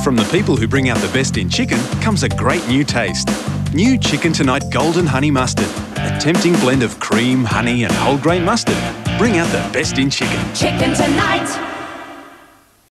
From the people who bring out the best in chicken comes a great new taste. New Chicken Tonight Golden Honey Mustard. A tempting blend of cream, honey and whole grain mustard. Bring out the best in chicken. Chicken Tonight.